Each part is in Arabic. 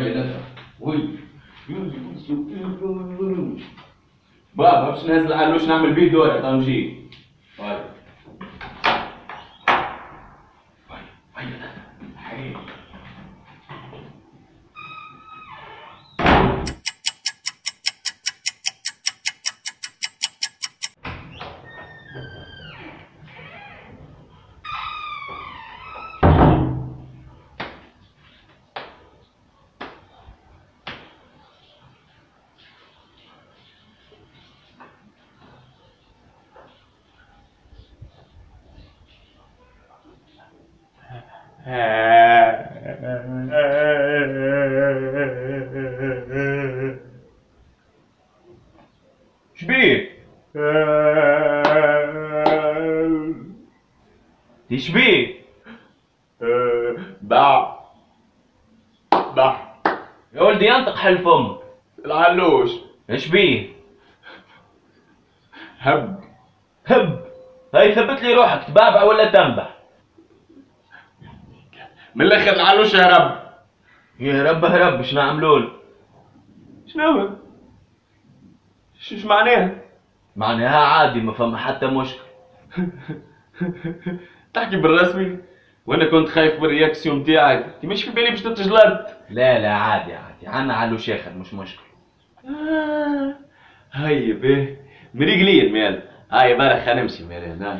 لك وي بابا باش نهز العلوش نعمل بيه دورة تو نجي. طيب شبيه؟ شبيه؟ باع يا ولدي ينطق حل فمك. العلوش. شبيه؟ هب هاي ثبت لي روحك تبابع ولا تنبح؟ من الاخر العلوش هرب. هرب شنو عملول؟ شنو؟ شو معناها؟ معناها عادي ما فما حتى مشكل. تحكي بالرسمي وانا كنت خايف بالرياكسيون تاعك، انت مش في بالي باش تتجلط. لا عادي عنا علوش اخر مش مشكل. هاي بيه مريقلين مال. هاي بارك خلينا نمشي مال هنا.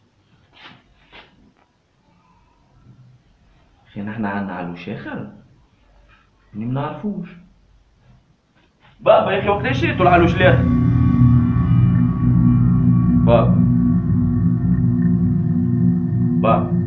اخي نحن عنا علوش اخر اني ما نعرفوش. بابا يا اخي وقتاش شريتوا العلوش الاخر؟ بابا